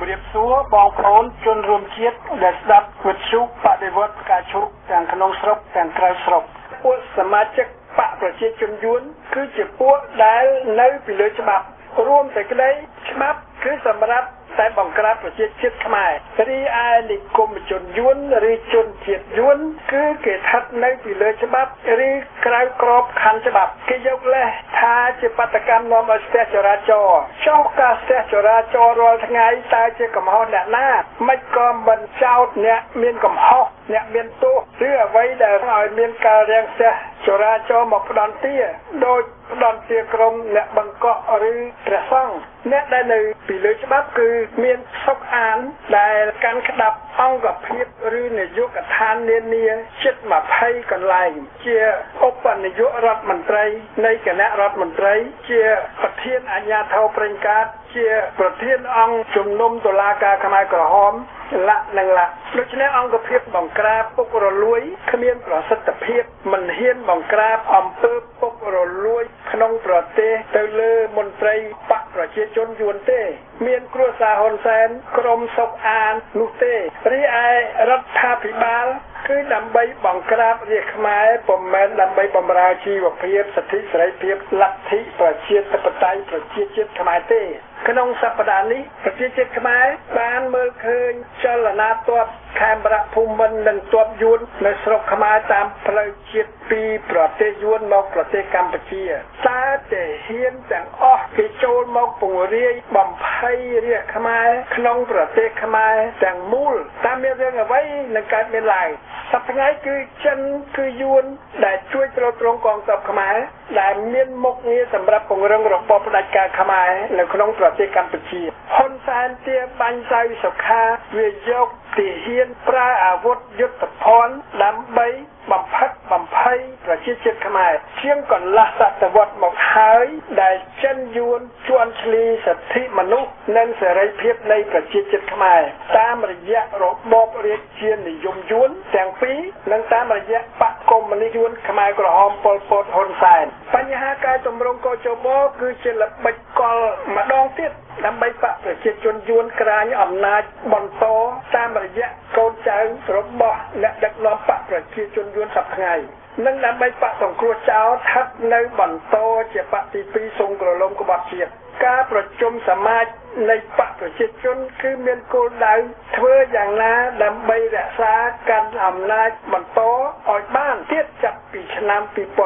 រៀបសួរបងប្អូនជនរួមជាតិដែលស្ដាប់វិទ្យុបដិវត្តការជុកទាំងក្នុងស្រុកទាំងក្រៅស្រុកពួកសមាជិកបកប្រជាជនយួនគឺជាពួកដែលនៅពីលើច្បាប់រួមតែក្តីច្បាប់គឺសម្រាប់តែបង្ក្រាបប្រជាជាតិខ្មែររីឯនិគមជនយួនឬជនជាតិយួនគឺគេស្ថិតនៅពីលើច្បាប់ឬក្រៅក្របខ័ណ្ឌច្បាប់គេយកលេសថាជាបដកម្មនាំឲ្យស្ទះចរាចរណ៍ចុះការស្ទះចរាចរណ៍រាល់ថ្ងៃតើជាកំហុសអ្នកណាមិនក៏មិនចោទអ្នកមានកំហុសអ្នកមានទោសឬអ្វីដែលឲ្យមានការរាំងស្ទះចរាចរណ៍មកផ្ដន់ទាដោយផ្ដន់ទាក្រុមអ្នកបង្កក់ឬព្រះសង្ឃអ្នកដែលនៅពីលើច្បាប់គឺមានសុខអានដែលកាន់ក្តាប់អង្គភាពឬនាយកដ្ឋាននានាជិត20កន្លែងជាឧបនាយករដ្ឋមន្ត្រីនៃគណៈរដ្ឋមន្ត្រីជាប្រធានអាជ្ញាធរប្រេងកាតជាប្រធានអង្គជំនុំតុលាការខ្មែរក្រហមលក្ខនឹងលក្ខដូច្នេះអង្គភាពបង្ក្រាបពុករលួយគ្មានប្រសិទ្ធភាពមិនហ៊ានបង្ក្រាបអំពើពុករលួយក្នុងប្រទេសទៅលើមន្ត្រីបកប្រជាជនយួនទេមានគ្រួសារហ៊ុនសែនក្រុមសុកអាននោះទេរីឯរដ្ឋាភិបាលគឺដើម្បីបង្ក្រាបរាជខ្មែរពុំមែនដើម្បីបម្រើជីវភាពសិទ្ធិសេរីភាពលទ្ធិប្រជាធិបតេយ្យប្រជាជាតិខ្មែរទេក្នុងសប្តាហ៍នេះប្រជាជាតិខ្មែរបានមើលឃើញចលនាទ័ពខេមរៈភូមិន្ទនិងទ័ពយួននៅស្រុកខ្មែរតាមផ្លូវជាតិពីប្រទេសយួនមកប្រទេសកម្ពុជាតើតែហ៊ានទាំងអស់គេចូលមកពង្រាយបំភ័យរាជខ្មែរក្នុងប្រទេសខ្មែរទាំងមូលតាមមានរឿងអ្វីនឹងកើតមានឡើងសប្តាហ៍គឺចិនគឺយួនដែលជួយទ្រទ្រង់កងទ័ពខ្មែរដែលមានមុខងារសម្រាប់ពង្រឹងរបបផ្ដាច់ការខ្មែរនៅក្នុងប្រទេសកម្ពុជាហ៊ុនសែនទាបាញ់សៅសុខាវាយកទាហានប្រើអាវុធយុទ្ធភណ្ឌដើម្បីបំផិតបំភ័យប្រជាជាតិខ្មែរជាងកន្លះសតវត្សមកហើយដែលចិនយួនជន់ឈ្លីសិទ្ធិមនុស្សនិងសេរីភាពនៃប្រជាជាតិខ្មែរតាមរយៈរបបរាជានិយមយួនទាំងពីរនិងតាមរយៈបកកុម្មុយនីសយួនខ្មែរក្រហមប៉ុលពតហ៊ុនសែនបញ្ហាការទម្រង់កោជបគឺជាល្បិចកលម្ដងទៀតដើម្បីបកប្រជាជនយួនក្រាញអំណាចបន្តតាមរយៈកូនចៅរបស់អ្នកដឹកនាំបកប្រជាជនយួនសប្តាហ៍ថ្ងៃនិងដើម្បីបកសង្គ្រោះចោលស្ថិតនៅបន្តជាបកទី2សូមក្រឡុំក្បត់ជាតិការប្រជុំសមាជនៃបកប្រជាជនគឺមានគោលដៅធ្វើយ៉ាងណាដើម្បីរក្សាកាន់អំណាចបន្តឲ្យបានទៀតចាប់ពីឆ្នាំ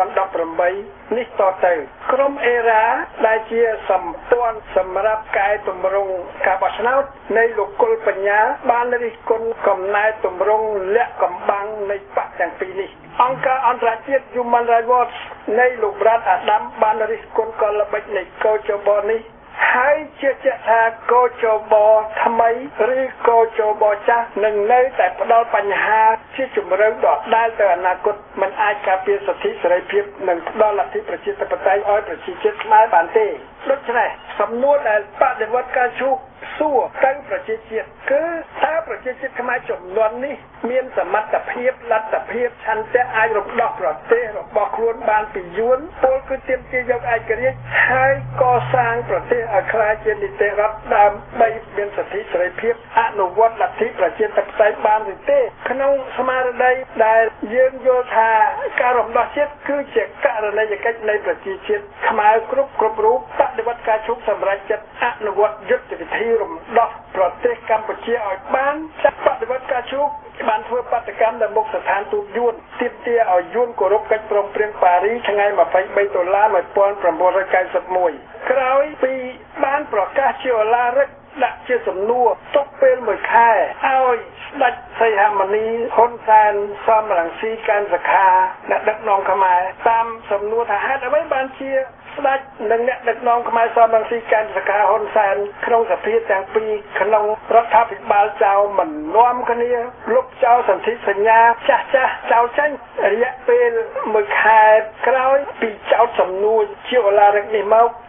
2018នេះតទៅក្រុមអេរ៉ាដែលជាសម្ព័ន្ធសម្រាប់កែតម្រង់ការបោះឆ្នោតនៃលោកគុលបញ្ញាបានរិះគន់កំណែតម្រង់លាក់កំបាំងនៃបកទាំងពីរនេះអង្គការអន្តរជាតិ Human Rights Watch នៃលោក Brad Adam បានរិះគន់កលល្បិចនៃកោជបនេះហើយជឿជាក់ថាកោជបថ្មីឬកោជបចាស់នឹងនៅតែផ្ដល់បញ្ហាជាជំរឿនដដែលទៅអនាគតមិនអាចការពារសិទ្ធិសេរីភាពនិងផ្ដល់លទ្ធិប្រជាធិបតេយ្យឲ្យប្រជាជាតិខ្មែរបានទេដូច្នេះសំណួរដែលបដិវត្តការជូកសួរទៅប្រជាជាតិគឺតើប្រជាជាតិខ្មែរចំនួននេះមានសមត្ថភាពលទ្ធភាពឆន្ទៈអាចរំដោះប្រទេសរបស់ខ្លួនបានពីយួនពលគឺទាមទារយកឯករាជ្យហើយកសាងប្រទេសឲ្យក្លាយជានីតិរដ្ឋដើម្បីមានសិទ្ធិសេរីភាពអនុវត្តលទ្ធិប្រជាធិបតេយ្យបានឬទេក្នុងស្មារតីដែលយើងយល់ថាការរំដោះជាតិគឺជាករណីយកិច្ចនៃប្រជាជាតិខ្មែរគ្រប់រូបបដិវត្តការជោគសម្រាប់ចិត្តអនុវត្តយុទ្ធវិធីរំដោះប្រទេសកម្ពុជាឲ្យបានចាក់បដិវត្តការជោគបានធ្វើបាតកម្មនៅមុខស្ថានទូតយួនទាមទារឲ្យយួនគោរពកិច្ចព្រមព្រៀងប៉ារីសថ្ងៃ23ដុល្លារ1991ក្រោយពីបានប្រកាសជាឧឡារិកដាក់ជាសំណួរទុកពេល1ខែឲ្យស្ដេចសីហមុនីហ៊ុនសែនសំរងស៊ីកាន់សខាអ្នកដឹកនាំខ្មែរតាមសំណួរថាហេតុអ្វីបានជាស្ដេចនិងអ្នកដឹកនាំខ្មែរសំរងស៊ីកាន់សខាហ៊ុនសែនក្នុងសភាទាំងពីរក្នុងរដ្ឋាភិបាលចៅមិននាំគ្នាលុបចោលសន្ធិសញ្ញាចាស់ចោលចេញរយៈពេល1ខែក្រោយពីចោទសំណួរជាឧឡារិកនេះមក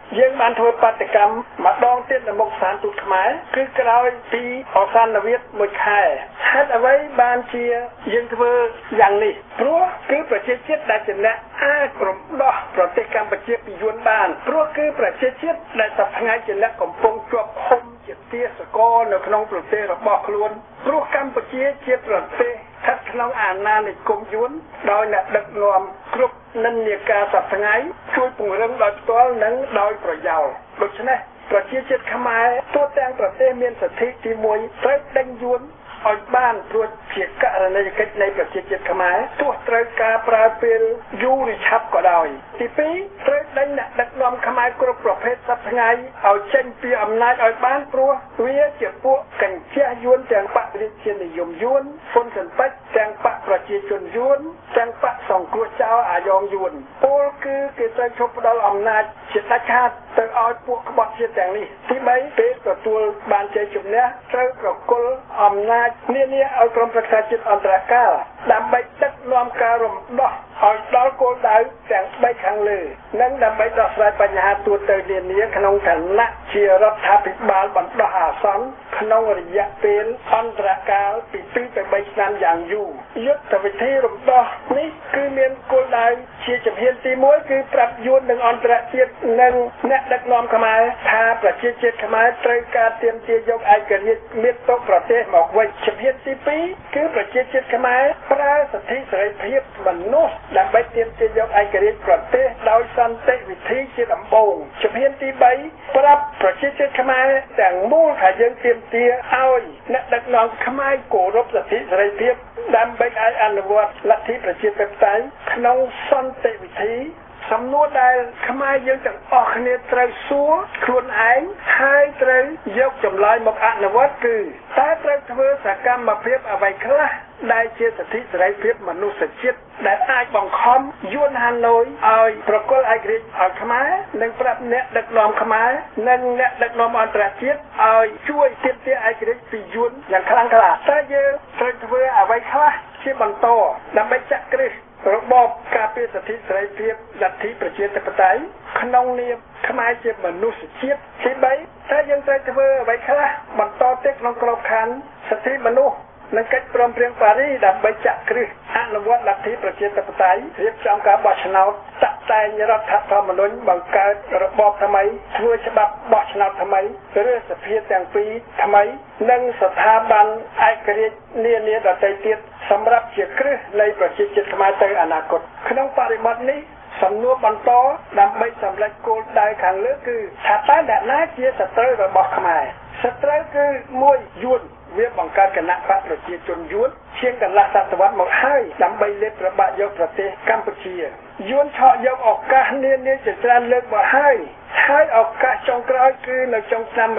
យើងបានធ្វើបាតកម្មម្ដងទៀតនៅមុខសានទូតខ្មែរគឺក្រោយពីអសានវិទ្យមួយខែហេតុអ្វីបានជាយើងធ្វើយ៉ាងនេះព្រោះគឺប្រជាជាតិដែលជាអ្នកអាចរំដោះប្រទេសកម្ពុជាពីយួនបានព្រោះគឺប្រជាជាតិដែលសប្តាហ៍ថ្ងៃជាអ្នកកំពុងជាប់ឃុំជាទាសករនៅក្នុងប្រទេសរបស់ខ្លួនព្រោះកម្ពុជាជាប្រទេសស្ថិតក្នុងអាណានិគមយួនដោយអ្នកដឹកនាំគ្រប់និន្នាការសប្តាហ៍ថ្ងៃជួយពង្រឹងដោយផ្ទាល់និងដោយប្រយោលដូច្នេះប្រជាជាតិខ្មែរទូទាំងប្រទេសមានសិទ្ធិទី1ត្រូវដេញយួនឲ្យបានព្រោះជាករណីយកិច្ចនៃប្រជាជាតិខ្មែរទោះត្រូវការប្រើពេលយូរឬឆាប់ក៏ដោយទី2ត្រូវដេញអ្នកដឹកនាំខ្មែរគ្រប់ប្រភេទសប្តាហ៍ថ្ងៃឲ្យចេញពីអំណាចឲ្យបានព្រោះវាជាពួកកញ្ជះយួនទាំងបករាជានិយមយួនហ៊ុនស៊ិនប៉ិចទាំងបកប្រជាជនយួនទាំងបកសង្គ្រោះចោលអាយ៉ងយួនពលគឺគេត្រូវឈប់ផ្ដល់អំណាចជាដាច់ខាតទៅឲ្យពួកក្បត់ជាតិទាំងនេះទី3ពេលទទួលបានជ័យជំនះត្រូវប្រគល់អំណាចនានាឲ្យក្រុមប្រឹក្សាជាតិអន្តរកាលដើម្បីដឹកនាំការរំដោះឲ្យដល់គោលដៅទាំង3ខាងលើនិងដើម្បីដោះស្រាយបញ្ហាទូទៅនានាក្នុងឋានៈជារដ្ឋាភិបាលបណ្ដោះអាសន្នក្នុងរយៈពេលអន្តរកាលពី2ទៅ3ឆ្នាំយ៉ាងយូរយុទ្ធវិធីរំដោះនេះគឺមានគោលដៅជាជំហានទី1គឺប្រាប់យួននិងអន្តរជាតិនិងអ្នកដឹកនាំខ្មែរថាប្រជាជាតិខ្មែរត្រូវការទាមទារយកឯករាជ្យមាតុប្រទេសមកវិញជំហានទី2គឺប្រជាជាតិខ្មែរប្រើសិទ្ធិសេរីភាពមនុស្សដើម្បីទាមទារយកឯករាជ្យប្រទេសដោយសន្តិវិធីជាដំបូងជំហានទី3ប្រាប់ប្រជាជាតិខ្មែរទាំងមូលថាយើងទាមទារឲ្យអ្នកដឹកនាំខ្មែរគោរពសិទ្ធិសេរីភាពដើម្បីឲ្យអនុវត្តលទ្ធិប្រជាធិបតេយ្យក្នុងសន្តិវិធីសំណួរដែលខ្មែរយើងទាំងអស់គ្នាត្រូវសួរខ្លួនឯងហើយត្រូវយកចម្លើយមកអនុវត្តគឺតើត្រូវធ្វើសកម្មភាពអ្វីខ្លះដែលជាសិទ្ធិសេរីភាពមនុស្សជាតិដែលអាចបង្ខំយួនហាណូយឲ្យប្រគល់ឯករាជ្យឲ្យខ្មែរនិងប្រាប់អ្នកដឹកនាំខ្មែរនិងអ្នកដឹកនាំអន្តរជាតិឲ្យជួយទាមទារឯករាជ្យពីយួនយ៉ាងខ្លាំងក្លាតើយើងត្រូវធ្វើអ្វីខ្លះជាបន្តដើម្បីចាក់គ្រឹះរបបការពារសិទ្ធិសេរីភាពលទ្ធិប្រជាធិបតេយ្យក្នុងនាមខ្មែរជាមនុស្សជាតិទី3តើយើងត្រូវធ្វើអ្វីខ្លះបន្តទៀតក្នុងក្របខ័ណ្ឌសិទ្ធិមនុស្សនិងកិច្ចព្រមព្រៀងប៉ារីសដើម្បីចាក់គ្រឹះអនុវត្តលទ្ធិប្រជាធិបតេយ្យរៀបចំការបោះឆ្នោតតាក់តែងរដ្ឋធម្មនុញ្ញបង្កើតរបបថ្មីធ្វើច្បាប់បោះឆ្នោតថ្មីឬសភាទាំងពីរថ្មីនិងស្ថាប័នឯករាជ្យនានាដទៃទៀតសម្រាប់ជាគ្រឹះនៃប្រជាជាតិខ្មែរទៅអនាគតក្នុងបរិបទនេះសំណួរបន្តដើម្បីសម្រេចគោលដៅខាងលើគឺថាតើអ្នកណាជាសត្រូវរបស់ខ្មែរសត្រូវគឺ1យួនវាបង្កើតគណៈបកប្រជាជនយួនជាងកន្លះសតវត្សមកហើយដើម្បីលេបប្របាក់យកប្រទេសកម្ពុជាយួនឆក់យកឱកាសនានាជាច្រើនលើកមកហើយឱកាសចុងក្រោយគឺនៅចុងឆ្នាំ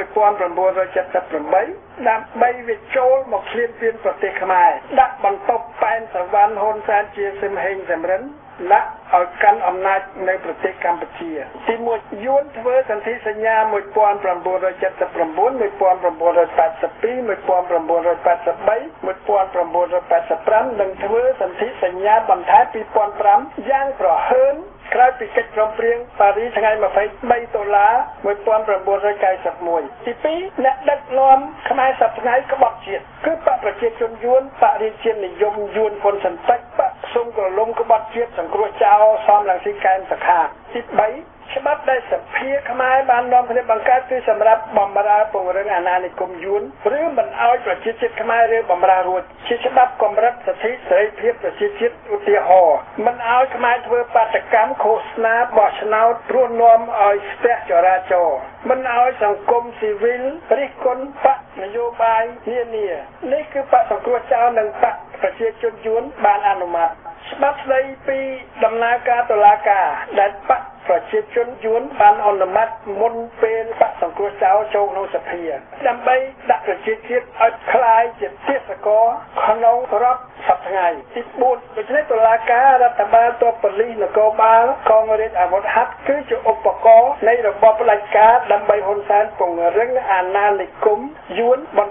1978ដើម្បីវិចូលមកឈ្លានពានប្រទេសខ្មែរដាក់បន្ទប់ប៉ែនសវណ្ណហ៊ុនសែនជាសឹមហេងសំរិនលាក់ឲ្យកាន់អំណាចនៅប្រទេសកម្ពុជាទី1យួនធ្វើសន្ធិសញ្ញា1979 1982 1985និងធ្វើសន្ធិសញ្ញាបន្ថែម2005យ៉ាងប្រហើនក្រោយពីកិច្ចព្រមព្រៀងប៉ារីសថ្ងៃ23តុលា1991ទី2អ្នកដឹកនាំខ្មែរសប្តាហ៍ថ្ងៃក្បត់ជាតិគឺបកប្រជាជនយួនបរិជានិយមយួនហ៊ុនស៊ិនប៉ិចបកសុំក្រឡុំក្បត់ជាតិសង្គ្រោះចោលសំរងស៊ីកែមសខាទី3ច្បាប់ដែលសភាខ្មែរបាននាំគ្នាបង្កើតគឺសម្រាប់បំរើពង្រឹងអាណានិគមយួនឬមិនឲ្យប្រជាជាតិខ្មែរឬបំរើរួចជាច្បាប់កម្រិតសិទ្ធិសេរីភាពប្រជាជាតិឧទាហរណ៍មិនឲ្យខ្មែរធ្វើបាតកម្មឃោសនាបោះឆ្នោតព្រោះនាំឲ្យស្ទះចរាចរណ៍មិនឲ្យសង្គមស៊ីវិលរិះគន់បកនយោបាយនានានេះគឺបកសង្គ្រោះចោលនិងបកប្រជាជនយួនបានអនុម័តច្បាប់ស្ដីពីដំណើរការតុលាការដែលបកប្រជាជនយួនបានអនុម័តមុនពេលបកសង្គ្រោះចោលចូលក្នុងសភាដើម្បីដាក់ប្រជាជាតិឲ្យคล้ายជាទេសកលក្នុងរដ្ឋសប្តាហ៍ថ្ងៃទី4ដូច្នេះតុលាការរដ្ឋបាលទ័ពប៉ូលីសនគរបាលកងរាជអាវុធហត្ថគឺជាឧបករណ៍នៃរបបផ្ដាច់ការដើម្បីហ៊ុនសែនពង្រឹងអាណានិគមយួនបន្ត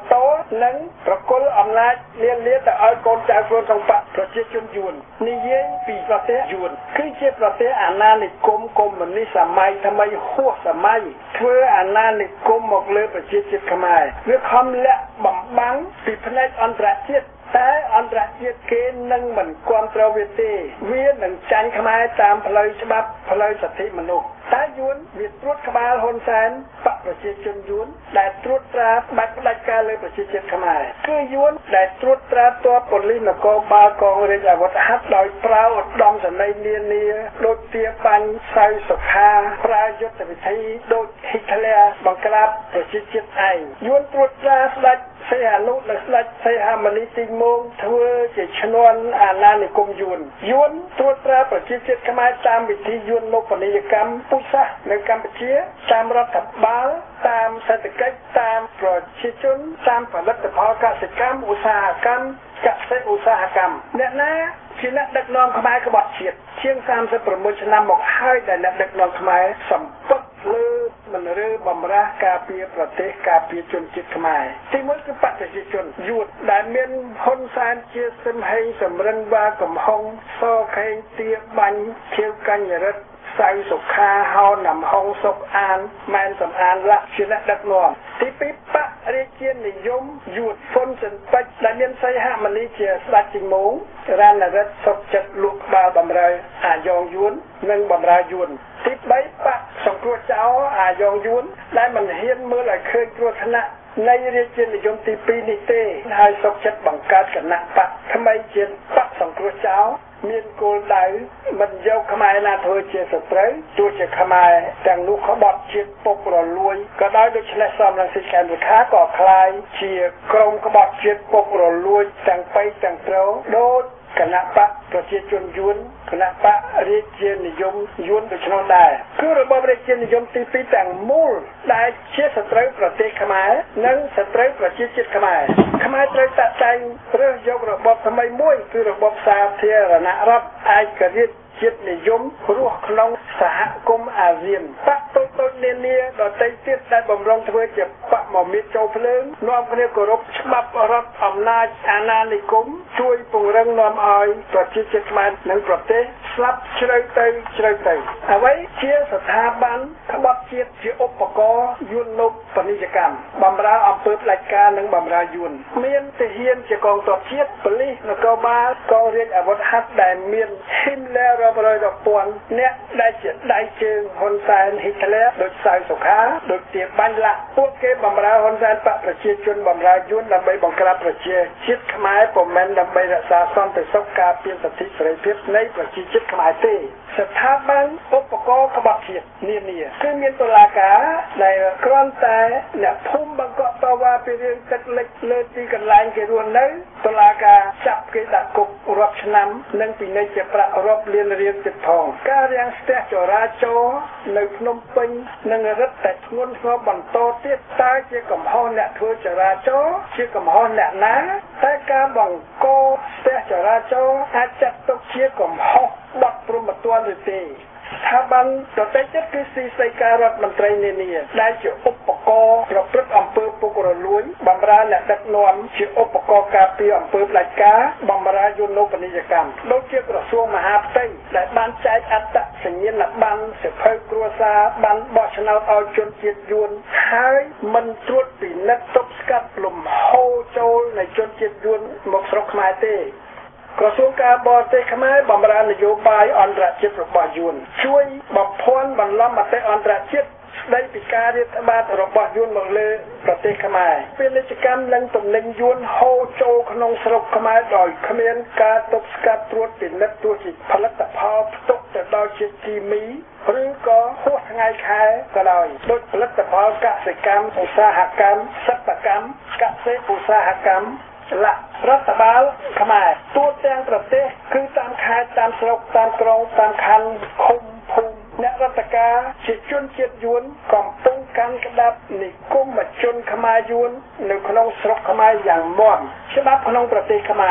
និងប្រគល់អំណាចលានទៅឲ្យកូនចៅខ្លួនក្នុងបកប្រជាជនយួននិយាយពីប្រទេសយួនគឺជាប្រទេសអាណានិគមកុម្មុយនីសសម័យថ្មីហួសសម័យធ្វើអាណានិគមមកលើប្រជាជាតិខ្មែរវាខំលាក់បំបាំងពីផ្នែកអន្តរជាតិតែអន្តរជាតិគេនឹងមិនគ្រប់គ្រងវាទេវានឹងចាញ់ខ្មែរតាមផ្លូវច្បាប់ផ្លូវសិទ្ធិមនុស្សតែយួនវាត្រួតក្បាលហ៊ុនសែនបកប្រជាជនយួនដែលត្រួតត្រាបាច់ផ្ដាច់ការលើប្រជាជាតិខ្មែរគឺយួនដែលត្រួតត្រាទ័ពប៉ូលីសនគរបាលកងរាជអាវុធហត្ថដោយប្រើឧត្តមសេនីយ៍នានាដូចទាបាញ់សៅសុខាប្រើយុទ្ធវិធីដូចហ៊ីតលែរបង្ក្រាបប្រជាជាតិឯងយួនត្រួតត្រាស្ដេចសីហនុនិងស្ដេចសីហមុនីទីមងធ្វើជាឈ្នន់អាណានិគមយួនត្រួតត្រាប្រជាជាតិខ្មែរតាមវិធីយួននពនីយកម្មពុសាសនៅកម្ពុជាតាមរដ្ឋបាលតាមសេដ្ឋកិច្ចតាមប្រជាជនតាមផលិតផលកសិកម្មឧស្សាហកម្មកសិឧស្សាហកម្មអ្នកណាជាអ្នកដឹកនាំខ្មែរក្បត់ជាតិជាង36ឆ្នាំមកហើយដែលអ្នកដឹកនាំខ្មែរសម្ពឹកលើមិនរើបំរាស់ការពារប្រទេសការពារជនជាតិខ្មែរទីមួយគឺបកប្រជាជនយួនដែលមានហ៊ុនសែនជាសឹមហេងសំរិនវ៉ាកំហុងសខេងទាបាញ់ឈៀវកញ្ញរិទ្ធសៅសុខាហោណាំហុងសុកអានម៉ែនសំអានលក្ខជាអ្នកដឹកនាំទីពីរបករាជានិយមយួនហ៊ុនសិនពេជ្រដែលមានសីហមុនីជាស្ដេចជីមងរណរិទ្ធសុកចិត្តលក់ក្បាលបំរើអាយ៉ងយួននិងបំរើយួនទី3បកសង្គ្រោះចោលអាយ៉ងយួនដែលមិនហ៊ានមើលឲ្យឃើញគ្រោះថ្នាក់នៃរាជានិយមទី2នេះទេហើយសុកចិត្តបង្កើតគណៈបកថ្មីជាបកសង្គ្រោះចោលមានគោលដៅមិនយកខ្មែរណាធ្វើជាសត្រូវទោះជាខ្មែរទាំងនោះក្បត់ជាតិពុករលួយក៏ដោយដូច្នេះសំរងស៊ីកែនវិខាក៏คล้ายជាក្រុមក្បត់ជាតិពុករលួយទាំងបៃទាំងត្រោដូចគណៈបកប្រជាជនយួនគណៈបករាជានិយមយួនដូច្នោះដែរគឺរបបរាជានិយមទី2ទាំងមូលដែលជាសត្រូវប្រទេសខ្មែរនិងសត្រូវប្រជាជាតិខ្មែរត្រូវតាក់តែងរើសយករបបថ្មីមួយគឺរបបសាធារណរដ្ឋឯករាជ្យជាតិនិយមរស់ក្នុងសហគមន៍អាស៊ានបកតូចនានាដទៃទៀតដែលបំរុងធ្វើជាបកមកមានចូលភ្លើងនាំគ្នាគោរពច្បាប់រដ្ឋអំណាចអាណានិគមជួយពង្រឹងនាំឲ្យប្រជាជាតិខ្មែរនិងប្រទេសស្លាប់ជ្រៅទៅអ្វីជាស្ថាប័នក្បត់ជាតិជាឧបករណ៍យួននពនីយកម្មបម្រើអំពើផ្ដាច់ការនិងបម្រើយួនមានទាហានជាកងទ័ពជាតិប៉ូលីសនគរបាលកងរាជអាវុធហត្ថដែលមានហ៊ីមលែររាប់រយរាប់ពាន់អ្នកដែលជាដៃជើងហ៊ុនសែនហ៊ីតលែរដូចសៅសុខាដូចទាបាញ់លាក់ពួកគេបម្រើហ៊ុនសែនបកប្រជាជនបម្រើយួនដើម្បីបង្ក្រាបប្រជាជាតិខ្មែរពុំមែនដើម្បីរក្សាសន្តិសុខការពារសិទ្ធិសេរីភាពនៃប្រជាជាតិខ្មែរទេស្ថាប័នឧបករណ៍ក្បត់ជាតិនានាគឺមានតុលាការដែលគ្រាន់តែអ្នកភូមិបង្កប់តវ៉ាពីរឿងទឹកលិចលើទីកន្លែងគេរស់នៅតុលាការចាប់គេដាក់គុករាប់ឆ្នាំនិងពិន័យជាប្រាក់រាប់លានរៀលទៀតផងការរាំងស្ទះចរាចរណ៍នៅភ្នំពេញនិងរឹតតែធ្ងន់ធ្ងរបន្តទៀតតើជាកំហុសអ្នកធ្វើចរាចរណ៍ជាកំហុសអ្នកណាតែការបង្កស្ទះចរាចរណ៍អាចចាត់ទុកជាកំហុសបទព្រហ្មទណ្ឌឬទេស្ថាប័នដទៃទៀតគឺស៊ីសីការរដ្ឋមន្ត្រីនានាដែលជាឧបករណ៍ប្រព្រឹត្តអំពើពុករលួយបម្រើអ្នកដឹកនាំជាឧបករណ៍ការពារអំពើផ្ដាច់ការបម្រើយន្តោបនីយកម្មដូចជាក្រសួងមហាផ្ទៃដែលបានចែកអត្តសញ្ញាណប័ណ្ណសិភៅគ្រួសារបានបោះឆ្នោតឲ្យជនជាតិយួនហើយមិនត្រួតពិនិត្យទប់ស្កាត់លំហូរចូលនៃជនជាតិយួនមកស្រុកខ្មែរទេក្រសួងការបរទេសខ្មែរបម្រើនយោបាយអន្តរជាតិរបស់យួនជួយបំភាន់បន្លំមតិអន្តរជាតិស្ដីពីការរាតត្បាតរបស់យួនមកលើប្រទេសខ្មែរពាណិជ្ជកម្មនិងទំនិញយួនហូរចូលក្នុងស្រុកខ្មែរដោយគ្មានការទប់ស្កាត់ត្រួតពិនិត្យទោះជាផលិតផលផ្ទុកទៅដល់ជាតិគីមីឬក៏ហួសថ្ងៃខែក៏ដោយដូចផលិតផលកសិកម្មឧស្សាហកម្មសិប្បកម្មកសិឧស្សាហកម្មរដ្ឋបាលខ្មែរទូទាំងប្រទេសគឺតាមខេត្តតាមស្រុកតាមក្រុងតាមខណ្ឌឃុំភូមិអ្នករដ្ឋការជាជនជាតិយួនកំពុងកាន់ក្តាប់និគមជនខ្មែរយួននៅក្នុងស្រុកខ្មែរយ៉ាងមាំច្បាប់ក្នុងប្រទេសខ្មែរ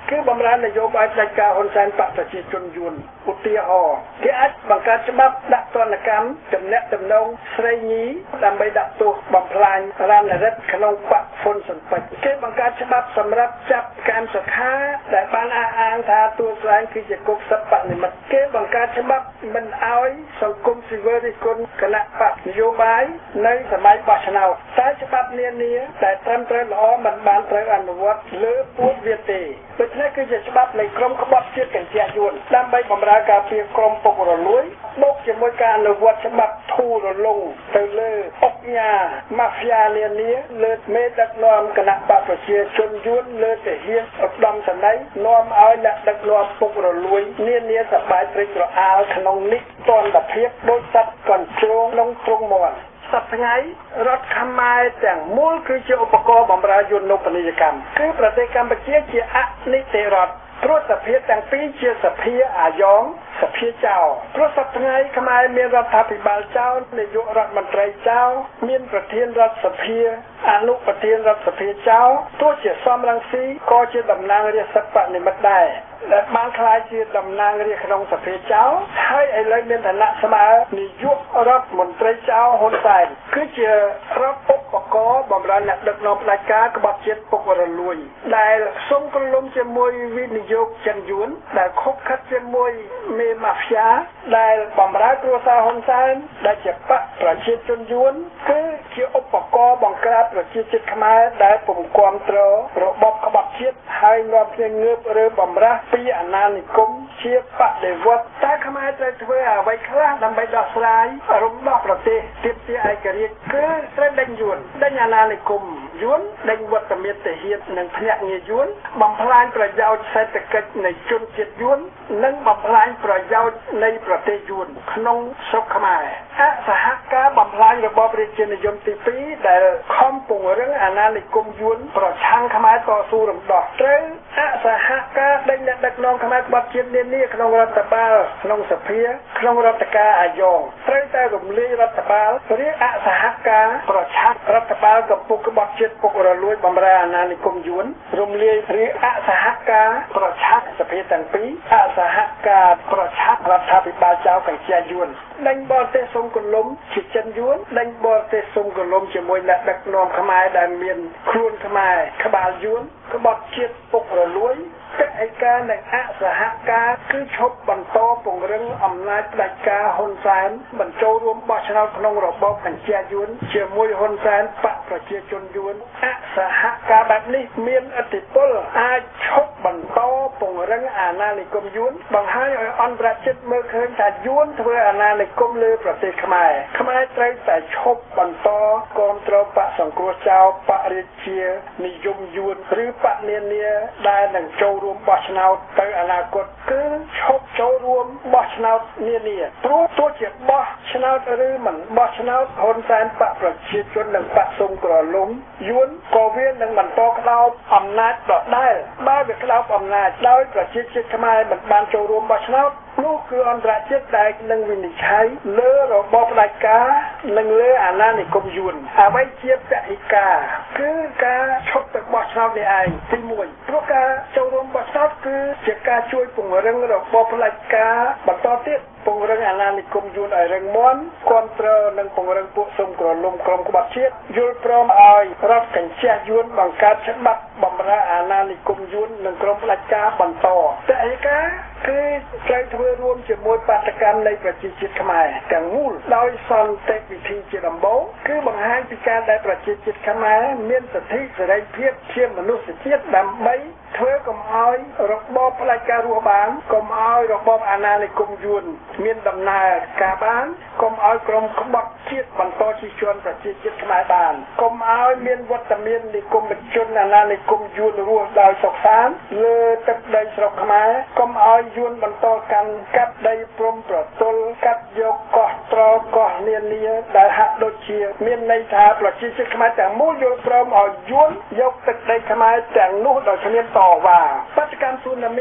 คือบำรานโยบายรายการហ៊ុនសែនបកប្រជាជនយួនឧទាហរណ៍គេអាចបង្កើតច្បាប់ដាក់ទណ្ឌកម្មចំណាក់តំណងស្រីញីដើម្បីដាក់ទោសបំផ្លាញរានរិទ្ធក្នុងបកហ៊ុនស៊ុនពេជ្រគេបង្កើតច្បាប់សម្រាប់ចាប់កម្មសខាដែលបានអះអាងថាតួស្ដែងគឺជាគុកសិទ្ធិបនិមិត្តគេបង្កើតច្បាប់មិនឲ្យសង្គមស៊ីវិលរិះគន់គណៈបកនយោបាយនៅសម័យបោះឆ្នោតតែច្បាប់នានាដែលត្រឹមត្រូវល្អមិនបានត្រូវអនុវត្តលើពួកវាទេដូច្នេះគឺជាច្បាប់នៃក្រមក្បត់ជាតិកញ្ជះយួនដើម្បីបម្រើការពារក្រមពុករលួយបូកជាមួយការអនុវត្តច្បាប់ធូររលុងទៅលើអុកញ៉ាម៉ាហ្វ្យានានាលើមេដឹកនាំគណៈបកប្រជាជនយួនលើទាហានឧត្តមសេនីយ៍នាំឲ្យអ្នកដឹកនាំពុករលួយនានាសប្បាយព្រឹករអាលក្នុងនិទនភាពដោយសត្វកញ្ជ្រោងក្នុងទ្រង់មាត់សប្តាហ៍រដ្ឋខ្មែរទាំងមូលគឺជាឧបករណ៍បម្រើយន្តពាណិជ្ជកម្មគឺប្រទេសកម្ពុជាជាអនិតិរដ្ឋព្រោះសភាទាំងពីរជាសភាអាយ៉ងសភាចៅព្រោះសប្តាហ៍ខ្មែរមានរដ្ឋាភិបាលចៅនាយករដ្ឋមន្ត្រីចៅមានប្រធានរដ្ឋសភាអនុប្រធានរដ្ឋសភាចៅទោះជាសំរងស៊ីក៏ជាតំណាងរាស្ត្របនិមិត្តដែរដែលបានខ្លាយជាតំណាងរាស្ត្រក្នុងសភាចៅហើយឥឡូវមានឋានៈស្មើនាយករដ្ឋមន្ត្រីចៅហ៊ុនសែនគឺជារដ្ឋឧបករណ៍បម្រើអ្នកដឹកនាំផ្ដាច់ការក្បត់ជាតិពុករលួយដែលសុំក្រឡុំជាមួយវិនិយោគចិនយួនដែលខុបខិតជាមួយមេម៉ាហ្វ្យាដែលបម្រើគ្រួសារហ៊ុនសែនដែលជាបកប្រជាជនយួនគឺជាឧបករណ៍បង្ក្រាបប្រជាជាតិខ្មែរដែលពុំគាំទ្ររបបក្បត់ជាតិហើយនាំគ្នាងើបឬបំរាស់ពីអាណានិគមជាបដិវត្តតែខ្មែរត្រូវធ្វើអ្វីខ្លះដើម្បីដោះស្រាយរំដោះប្រទេសទាមទារឯករាជ្យគឺត្រូវដេញយួនដេញអាណានិគមយួនដេញវត្តមានទាហាននិងភ្នាក់ងារយួនបំផ្លាញប្រយោជន៍សេដ្ឋកិច្ចនៃជនជាតិយួននិងបំផ្លាញប្រយោជន៍នៃប្រទេសយួនក្នុងស្រុកខ្មែរអសហការបំផ្លាញរបបប្រជានិយមទី2ដែលខំពង្រឹងអាណានិគមយួនប្រឆាំងខ្មែរតស៊ូរំដោះត្រូវអសហការដេញអ្នកដឹកនាំខ្មែរក្បត់ជាតិនានាក្នុងរដ្ឋបាលក្នុងសភាក្នុងរដ្ឋការអាយ៉ងត្រូវតែរំលាយរដ្ឋបាលឬអសហការប្រឆាំងរដ្ឋបាលកំពុងក្បត់ជាតិពុករលួយបំរើអាណានិគមយួនរំលាយឬអសហការប្រឆាំងសភាទាំងពីរអសហការប្រឆាំងរដ្ឋាភិបាលចៅកញ្ជះយួនដេញបរទេសសុំកលុំជាចិនយួនដេញបរទេសសុំកលុំជាមួយអ្នកដឹកនាំខ្មែរដែលមានខ្លួនខ្មែរក្បាលយួនក្បត់ជាតិពុករលួយកិច្ចឯកានិងអសហការគឺឈប់បន្តពង្រឹងអំណាចផ្ដាច់ការហ៊ុនសែនបញ្ចូលរួមបោះឆ្នោតក្នុងរបបកញ្ជះយួនជាមួយហ៊ុនសែនបកប្រជាជនយួនអសហការបែបនេះមានឥទ្ធិពលអាចឈប់បន្តពង្រឹងអាណានិគមយួនបង្ហាញឲ្យអន្តរជាតិមើលឃើញថាយួនធ្វើអាណានិគមលើប្រទេសខ្មែរត្រូវតែឈប់បន្តគាំទ្របកសង្គ្រោះចៅបករាជានិយមយួនឬបកនានាដែលនឹងចូលរួមបោះឆ្នោតទៅអនាគតគឺឈប់ចូលរួមបោះឆ្នោតនានាព្រោះទោះជាបោះឆ្នោតឬមិនបោះឆ្នោតហ៊ុនសែនបកប្រជាជននិងបកសុំក្រលុំយួនក៏វានឹងបន្តក្តោបអំណាចដដែលបើវាក្តោបអំណាចដោយប្រជាជាតិខ្មែរមិនបានចូលរួមបោះឆ្នោតនោះគឺអន្តរជាតិដែលនឹងវិនិច្ឆ័យលើរបបផ្ដាច់ការនិងលើអាណានិគមយួនអ្វីជាពហិការគឺការឈប់ទៅបោះឆ្នោតនេះឯងទី1ព្រោះការចូលរួមបោះឆ្នោតគឺជាការជួយពង្រឹងរបបផ្ដាច់ការបន្តទៀតពង្រឹងអាណានិគមយួនឲ្យរឹងមាំគាំទ្រនិងពង្រឹងពួកសុំក្រលុំក្រុមក្បត់ជាតិយល់ព្រមឲ្យរដ្ឋកញ្ជះយួនបង្កើតច្បាប់បម្រើអាណានិគមយួននិងក្រុមផ្ដាច់ការបន្តតែឯកាគឺត្រូវធ្វើរួមជាមួយបាតកម្មនៃប្រជាជាតិខ្មែរទាំងមូលដោយសន្តិវិធីជាដំបូងគឺបង្ហាញពីការដែលប្រជាជាតិខ្មែរមានសិទ្ធិសេរីភាពជាមនុស្សជាតិដើម្បីធ្វើកុំឲ្យរបបផ្ដាច់ការរស់បានកុំឲ្យរបបអាណានិគមយួនមានដំណើរការបានកុំឲ្យក្រុមក្បត់ជាតិបន្តជិះជាន់ប្រជាជាតិខ្មែរបានកុំឲ្យមានវត្តមាននិគមជនអាណានិគមយួនរស់ដោយសុខសាន្តលើទឹកដីស្រុកខ្មែរកុំឲ្យយួនបន្តកាន់កាប់ដីព្រំប្រទល់កាត់យកកោះត្រកោះនានាដែលហាក់ដូចជាមានន័យថាប្រជាជាតិខ្មែរទាំងមូលយល់ព្រមឲ្យយួនយកទឹកដីខ្មែរទាំងនោះដោយគ្មានតវ៉ាបដកម្មស៊ូណាមី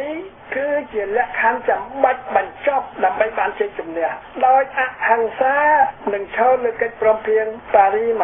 គឺជាលក្ខខណ្ឌចាំបាច់បញ្ចប់ដើម្បីបានជ័យជំនះដោយអហិង្សានិងឈរលើកិច្ចព្រមព្រៀងប៉ារី$23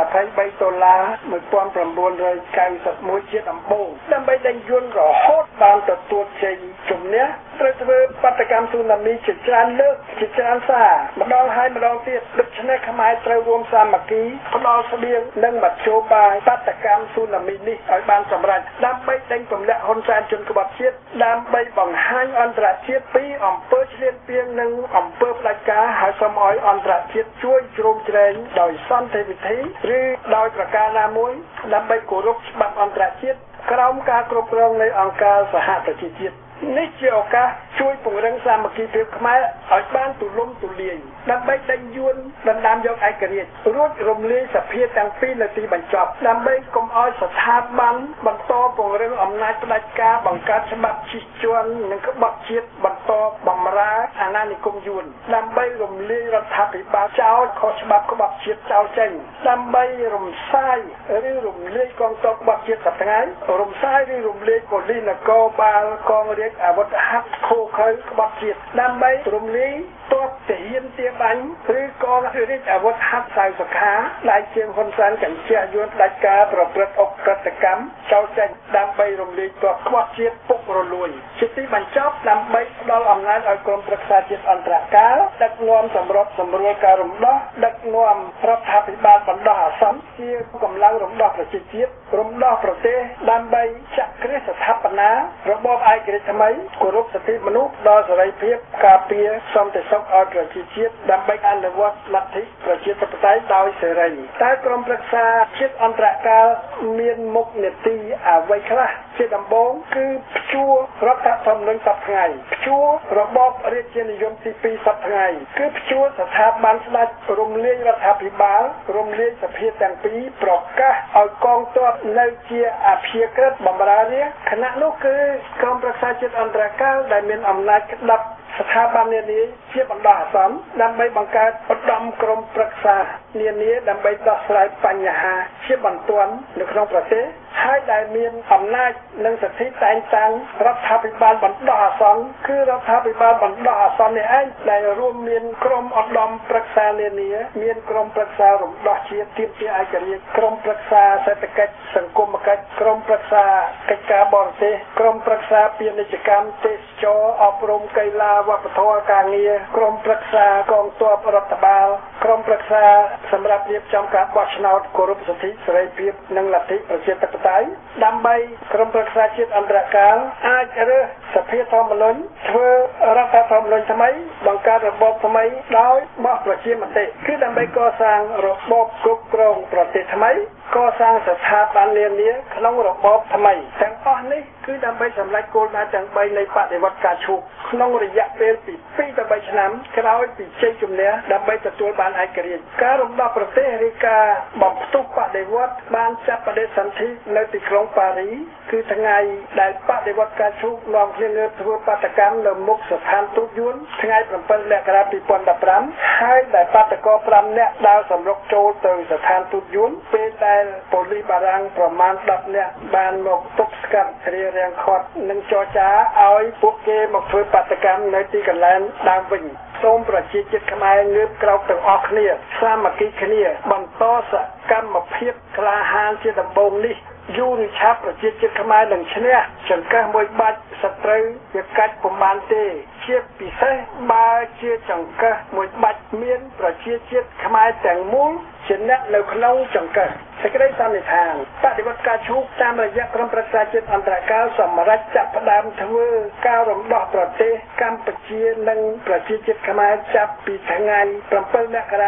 1991ជាដំបូងដើម្បីដេញយន្តរហូតបានទទួលជ័យជំនះត្រូវធ្វើបាតកម្មស៊ូណាមីជាច្រើនលើកជាច្រើនសារម្ដងហើយម្ដងទៀតដូច្នេះខ្មែរត្រូវរួមសាមគ្គីផ្ដល់ស្បៀងនិងមធ្យោបាយបាតកម្មស៊ូណាមីនេះឲ្យបានសម្រេចដើម្បីដេញទម្លាក់ហ៊ុនសែនជនក្បត់ជាតិដើម្បីបង្ហាញអន្តរជាតិពីអំពើឈ្លានពាននិងអំពើផ្ដាច់ការហើយសូមឲ្យអន្តរជាតិជួយជ្រោមជ្រែងដោយសន្តិវិធីឬដោយប្រការណាមួយដើម្បីគោរពច្បាប់អន្តរជាតិក្រោមការគ្រប់គ្រងនៃអង្គការសហប្រជាជាតិនេះជាឱកាសជួយពង្រឹងសាមគ្គីភាពខ្មែរឲ្យបានទូលំទូលាយដើម្បីដេញយួនដណ្ដើមយកឯករាជ្យរួចរំលាយសភាទាំងពីរនៅទីបញ្ចប់ដើម្បីកុំឲ្យស្ថាប័នបន្តពង្រឹងអំណាចផ្ដាច់ការបង្កើតច្បាប់ជិះជាន់និងក្បត់ជាតិបន្តបំរើអាណានិគមយួនដើម្បីរំលាយរដ្ឋាភិបាលចោលខុសច្បាប់ក្បត់ជាតិចោលចេញដើម្បីរំសាយឬរំលាយកងទ័ពក្បត់ជាតិសប្តាហ៍រំសាយឬរំលាយប៉ូលីសនគរបាលកងរាជអាវុធហត្ថខូខើក្បត់ជាតិដើម្បីរំលាយទ័ពទាហានទាបាញ់ឬកងរាជអាវុធហត្ថសៅសខាដែលជាងហ៊ុនសែនកញ្ជះយួនផ្ដាច់ការប្រព្រឹត្តអុក្រិតកម្មចោលចេញដើម្បីរំលាយទ័ពក្បត់ជាតិពុករលួយជាទីបញ្ចប់ដើម្បីផ្ដល់អំណាចឲ្យក្រុមប្រឹក្សាជាតិអន្តរកាលដឹកនាំសម្របសម្រួលការរំដោះដឹកនាំរដ្ឋាភិបាលបណ្ដោះអាសន្នជាកម្លាំងរំដោះប្រជាជាតិរំដោះប្រទេសដើម្បីចាក់គ្រឹះស្ថាបនារបបឯករាជ្យថ្មីគោរពសិទ្ធិមនុស្សដល់សេរីភាពការពារសន្តិសុខឲ្យប្រជាជាតិដើម្បីអនុវត្តលទ្ធិប្រជាធិបតេយ្យដោយសេរីតែក្រុមប្រឹក្សាជាតិអន្តរកាលមានមុខនីតិអ្វីខ្លះជាដំបូងគឺព្យួររដ្ឋធម្មនុញ្ញសប្តាហ៍ថ្ងៃព្យួររបបរាជានិយមទី2សប្តាហ៍ថ្ងៃគឺព្យួរស្ថាប័នស្ដេចរំលាយរដ្ឋាភិបាលរំលាយសភាទាំងពីរប្រកាសឲ្យកងទ័ពនៅជាអព្យាក្រឹតបម្រើរាជគណៈនោះគឺក្រុមប្រឹក្សាជាតិអន្តរកាលដែលមានអំណាចក្តាប់ស្ថាប័ននានាជាបណ្ដោះអាសន្នដើម្បីបង្កើតឧត្តមក្រុមប្រឹក្សានានាដើម្បីដោះស្រាយបញ្ហាជាបន្ទាន់នៅក្នុងប្រទេសហើយដែលមានអំណាចនិងសិទ្ធិតែងតាំងរដ្ឋាភិបាលបណ្ដោះអាសន្នគឺរដ្ឋាភិបាលបណ្ដោះអាសន្ននេះឯងដែលរួមមានក្រុមឧត្តមប្រឹក្សានានាមានក្រុមប្រឹក្សារំដោះជាតិទាមទារឯករាជ្យក្រុមប្រឹក្សាសេដ្ឋកិច្ចសង្គមគិច្ចក្រុមប្រឹក្សាកិច្ចការបរទេសក្រុមប្រឹក្សាពាណិជ្ជកម្មទេសចរអប់រំកីឡាវប្បធម៌ការងារក្រុមប្រឹក្សាកងទ័ពរដ្ឋបាលក្រុមប្រឹក្សាសម្រាប់រៀបចំការបោះឆ្នោតគោរពសិទ្ធិសេរីភាពនិងលទ្ធិប្រជាធិបតេយ្យដើម្បីក្រុមប្រឹក្សាជាតិអន្តរកាលអាចរើសសភាធម្មនុញ្ញធ្វើរដ្ឋធម្មនុញ្ញថ្មីបង្កើតរបបថ្មីដោយបោះប្រជាមតិគឺដើម្បីកសាងរបបគ្រប់គ្រងប្រទេសថ្មីកសាងស្ថាប័ននានាក្នុងរបបថ្មីទាំងអស់នេះគឺដើម្បីសម្រេចគោលដៅទាំង3នៃបដិវត្តការឈូកក្នុងរយៈពេលពី2ទៅ3ឆ្នាំក្រោយពីជ័យជំនះដើម្បីទទួលបានឯករាជ្យការរំដោះប្រទេសឬការបំផ្ទុះបដិវត្តបានចាប់បដិសន្ធិនៅទីក្រុងប៉ារីគឺថ្ងៃដែលបដិវត្តការឈូកនាំគ្នាងើបធ្វើបាតកម្មនៅមុខស្ថានទូតយួនថ្ងៃ7មករា2015ហើយដែលបាតកោ5នាក់ដើរសម្រុកចូលទៅស្ថានទូតយួនពេលដែលប៉ូលីសបារាំងប្រមាណ10នាក់បានមកទប់ស្កាត់រារាំងខាត់និងចរចាឲ្យពួកគេមកធ្វើបាតកម្មនៅទីកន្លែងដើមវិញសូមប្រជាជាតិខ្មែរងើបក្រោកទាំងអស់គ្នាសាមគ្គីគ្នាបន្តសកម្មភាពក្លាហានជាដំបូងនេះយូរឬឆាប់ប្រជាជាតិខ្មែរនឹងឈ្នះចង្កឹះមួយបាច់សត្រូវវាកាច់ពុំបានទេជាពិសេសបើជាចង្កឹះមួយបាច់មានប្រជាជាតិខ្មែរទាំងមូលជាអ្នកនៅក្នុងចង្កឹះសេចក្តីសន្និដ្ឋានបដិវត្តការឈូកតាមរយៈក្រុមប្រឹក្សាជាតិអន្តរកាលសម្រាប់ចាប់ផ្ដើមធ្វើការរំដោះប្រទេសកម្ពុជានិងប្រជាជាតិខ្មែរចាប់ពីថ្ងៃ7មករា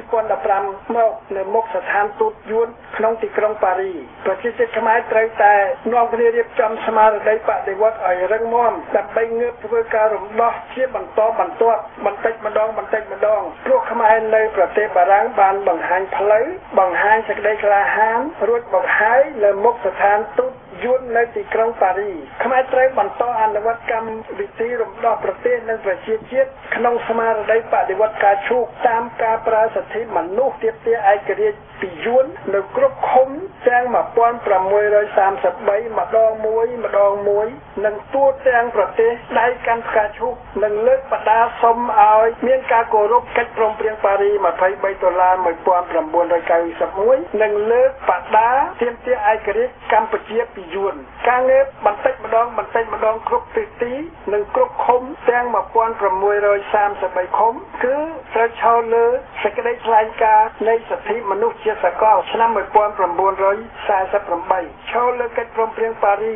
2015មកនៅមុខស្ថានទូតយួនក្នុងទីក្រុងប៉ារីប្រជាជាតិខ្មែរត្រូវតែនាំគ្នារៀបចំស្មារតីបដិវត្តឲ្យរឹងមាំដើម្បីងើបធ្វើការរំដោះជាបន្តបន្ទាប់បន្តិចម្ដងព្រោះខ្មែរនៅប្រទេសបារាំងបានបង្ហាញផ្លូវបង្ហាញសេចក្តីក្លាហានរួចបង្ហាញនៅមុខស្ថានទូតយយួននៅទីក្រុងប៉ារីខ្មែរត្រូវបន្តអនុវត្តកម្មវិធីរំដោះប្រទេសនិងប្រជាជាតិក្នុងស្មារតីបដិវត្តការឈូកតាមការប្រើសិទ្ធិមនុស្សទាមទារឯករាជ្យពីយួននៅគ្រប់ឃុំទាំង1633ម្ដងមួយនិងទូទាំងប្រទេសដៃកាន់ផ្កាឈូកនិងលើកបដាសុំឲ្យមានការគោរពកិច្ចព្រមព្រៀងប៉ារី$23,1991និងលើកបដាទាមទារឯករាជ្យកម្ពុជាពីយួនការងារបន្តិចម្ដងគ្រប់ទិសទីនិងគ្រប់ឃុំទាំង1633ឃុំគឺត្រូវឈរលើសេចក្តីថ្លែងការណ៍នៃសិទ្ធិមនុស្សជាសកលឆ្នាំ1948ឈរលើកិច្ចព្រមព្រៀងប៉ារី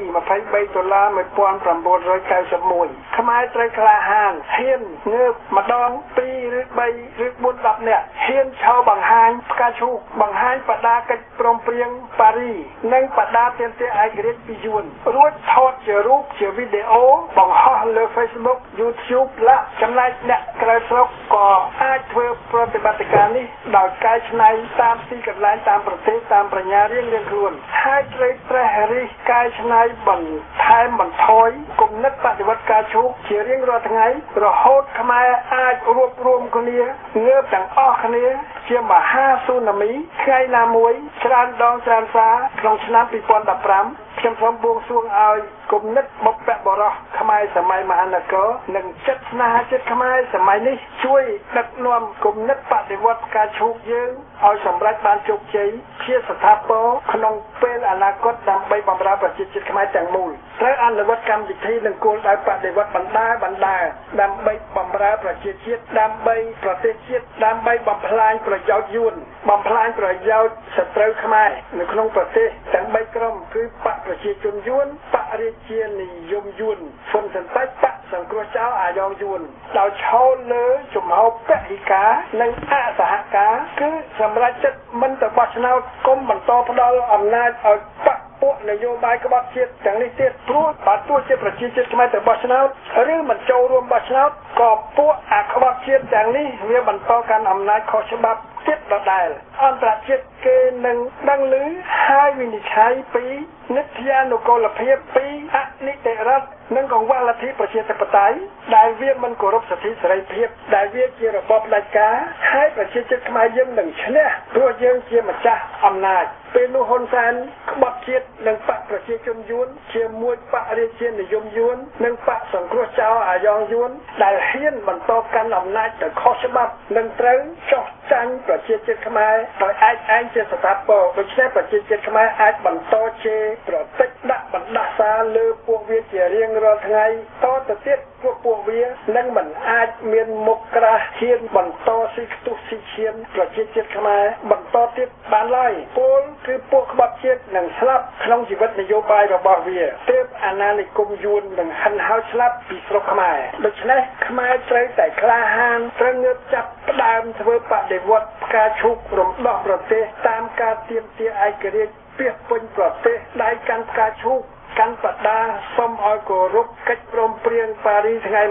$23,1991ខ្មែរត្រូវក្លាហានហ៊ានងើបម្ដង2ឬ3ឬ4 10នាក់ហ៊ានឈរបង្ហាញផ្កាឈូកបង្ហាញបដាកិច្ចព្រមព្រៀងប៉ារីនិងបដាទាមទារឯករាជ្យពីយួនរួចថតជារូបជាវីដេអូបង្ហោះលើ Facebook YouTube ឡាចំណែកអ្នកក្រៅស្រុកក៏អាចធ្វើប្រតិបត្តិការនេះដោយកែច្នៃតាមទីកន្លែងតាមប្រទេសតាមប្រាជ្ញារៀងៗខ្លួនហើយត្រូវត្រេះរិះកែច្នៃបន្ថែមបន្ថយគំនិតបដិវត្តការឈូកជារៀងរាល់ថ្ងៃរហូតខ្មែរអាចរួបរวมគ្នាងើបទាំងអស់គ្នាជាមហាស៊ូណាមីថ្ងៃណាមួយច្រើនដងច្រើនសារក្នុងឆ្នាំ2015ខ្ញុំសូមបួងសួងឲ្យគំនិតបុព្វបុរសខ្មែរសម័យមហានគរនិងចិត្តស្នេហាជាតិខ្មែរសម័យនេះជួយដឹកនាំគំនិតបដិវត្តការឈូកយើងឲ្យសម្រេចបានជោគជ័យជាស្ថាពរក្នុងពេលអនាគតដើម្បីបម្រើប្រជាជាតិខ្មែរទាំងមូលត្រូវអនុវត្តកម្មវិធីនិងគោលដៅបដិវត្តបណ្ដាដើម្បីបម្រើប្រជាជាតិដើម្បីប្រទេសជាតិដើម្បីបំផ្លាញប្រយោជន៍យួនបំផ្លាញប្រយោជន៍សត្រូវខ្មែរនៅក្នុងប្រទេសទាំង3ក្រុមគឺបកប្រជាជនយួនបករាជានិយមយួនហ៊ុនស៊ិនប៉ិចបកសង្គ្រោះចោលអាយ៉ងយួនដោយឈរលើជំហរពហិការនិងអសហការគឺសម្រាប់ចិត្តមិនទៅបោះឆ្នោតគុំបន្តផ្ដាល់អំណាចឲ្យបកពួកនយោបាយក្បត់ជាតិទាំងនេះទៀតព្រោះបើទោះជាប្រជាជាតិខ្មែរទៅបោះឆ្នោតឬមិនចូលរួមបោះឆ្នោតក៏ពួកអាក្បត់ជាតិទាំងនេះវាបន្តកាន់អំណាចខុសច្បាប់ទៀតដដែលអន្តរជាតិគេនឹងដឹងឮហើយវិនិច្ឆ័យពីនិត្យានុកូលភាពពីអនិតិរដ្ឋនិងកង្វះលទ្ធិប្រជាធិបតេយ្យដែលវាមិនគោរពសិទ្ធិសេរីភាពដែលវាជារបបផ្ដាច់ការហើយប្រជាជាតិខ្មែរយើងនឹងឈ្នះព្រោះយើងជាម្ចាស់អំណាចពេលនោះហ៊ុនសែនក្បត់ជាតិនិងបកប្រជាជនយួនជាមួយបករាជានិយមយួននិងបកសង្គ្រោះចោលអាយ៉ងយួនដែលហ៊ានបន្តកាន់អំណាចដោយខុសច្បាប់និងត្រូវចោះចាញ់ប្រជាជាតិខ្មែរដោយឯងជាស្ថាពរដូច្នេះប្រជាជាតិខ្មែរអាចបន្តជេរប្រតិចដាក់បណ្ដាសាលើពួកវាជារៀងរាល់ថ្ងៃតទៅទៀតពួកវានឹងមិនអាចមានមុខក្រាស់ហ៊ានបន្តស៊ីខ្ទុះស៊ីឈាមប្រជាជាតិខ្មែរបន្តទៀតបានឡើយពលគឺពួកក្បត់ជាតិនឹងស្លាប់ក្នុងជីវិតនយោបាយរបស់វាទើបអាណានិគមយួននឹងហិនហោចស្លាប់ពីស្រុកខ្មែរដូច្នេះខ្មែរត្រូវតែក្លាហានត្រូវងើបចាប់ផ្ដើមធ្វើបដិវត្តផ្កាឈូករំដោះប្រទេសតាមការទាមទារឯករាជ្យពាសពេញប្រទេសដៃកាន់ផ្កាឈូកកាន់បដាសូមឲ្យគោរពកិច្ចព្រមព្រៀងប៉ារីថ្ងៃ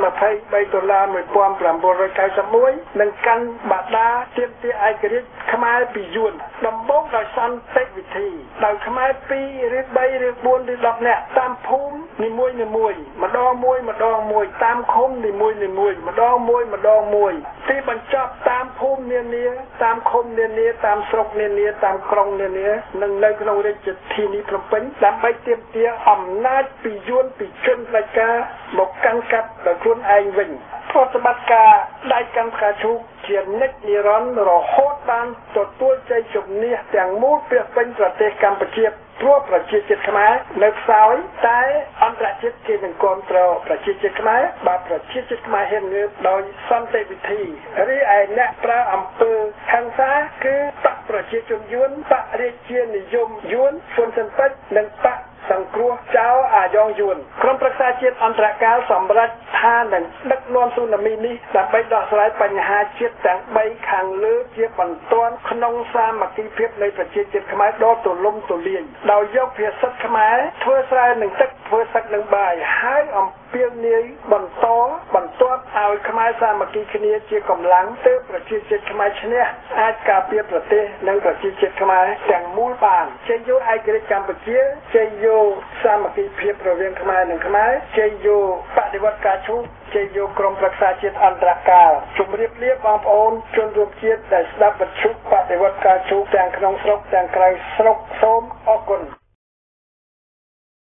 $23,1991និងកាន់បដាទាមទារឯករាជ្យខ្មែរពីយួនដំបូងដោយសន្តិវិធីដោយខ្មែរ2ឬ3ឬ4ឬ10នាក់តាមភូមិនីមួយម្ដងមួយតាមឃុំនីមួយម្ដងមួយទីបញ្ចប់តាមភូមិនានាតាមឃុំនានាតាមស្រុកនានាតាមក្រុងនានានិងនៅក្នុងរាជធានីភ្នំពេញដើម្បីទាមទារអំណាចពីយួនពីជនផ្ដាច់ការមកកាន់កាប់ដោយខ្លួនឯងវិញប្រតិបត្តិការដៃកាន់ផ្កាឈូកជានិច្ចនិរន្តរ៍រហូតបានទទួលជ័យជំនះទាំងមូលពាសពេញប្រទេសកម្ពុជាព្រោះប្រជាជាតិខ្មែរនៅខ្សោយតែអន្តរជាតិគេនឹងគ្រប់គ្រងប្រជាជាតិខ្មែរបើប្រជាជាតិខ្មែរហ៊ានងើបដោយសន្តិវិធីរីឯអ្នកប្រើអំពើហិង្សាគឺបកប្រជាជនយួនបករាជានិយមយួនហ៊ុនស៊ិនប៉ិចនិងបកសង្គ្រោះចោលអាយ៉ងយួនក្រុមប្រឹក្សាជាតិអន្តរកាលសម្រាប់ថានឹងដឹកនាំស៊ូណាមីនេះដើម្បីដោះស្រាយបញ្ហាជាតិទាំង3ខាងលើជាបន្ទាន់ក្នុងសាមគ្គីភាពនៃប្រជាជាតិខ្មែរដ៏ទូលំទូលាយដោយយកភាសាខ្មែរធ្វើស្រែនឹងទឹកធ្វើសឹកនឹងបាយហើយអំពាវនាវបន្តបន្ទាប់ឲ្យខ្មែរសាមគ្គីគ្នាជាកម្លាំងទើបប្រជាជាតិខ្មែរឈ្នះអាចការពារប្រទេសនិងប្រជាជាតិខ្មែរទាំងមូលបានជ័យយោឯករាជ្យកម្ពុជាជ័យយោសាមគ្គីភាពរវាងខ្មែរនិងខ្មែរជ័យយោបដិវត្តការឈូកជ័យយោក្រុមប្រឹក្សាជាតិអន្តរកាលជម្រាបលាបងប្អូនជនរួមជាតិដែលស្ដាប់វិទ្យុបដិវត្តការឈូកទាំងក្នុងស្រុកទាំងក្រៅស្រុកសូមអរគុណ